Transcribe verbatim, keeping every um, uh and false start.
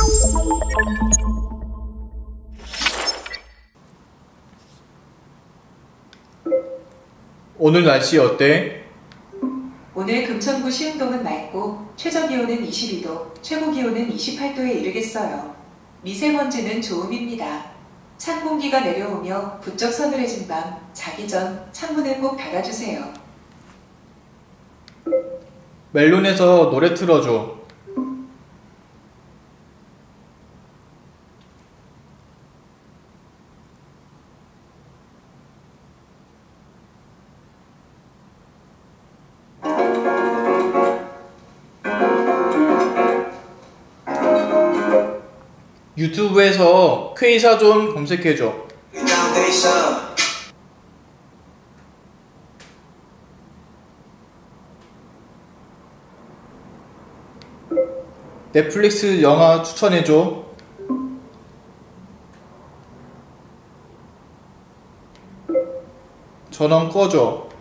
오늘 날씨 어때? 오늘 금천구 시흥동은 맑고 최저기온은 이십이 도, 최고기온은 이십팔 도에 이르겠어요. 미세먼지는 좋음입니다. 찬 공기가 내려오며 부쩍 서늘해진 밤, 자기 전 창문을 꼭 닫아주세요. 멜론에서 노래 틀어줘. 유튜브에서 퀘이사존 검색해줘. 넷플릭스 영화 추천해줘. 전원 꺼줘.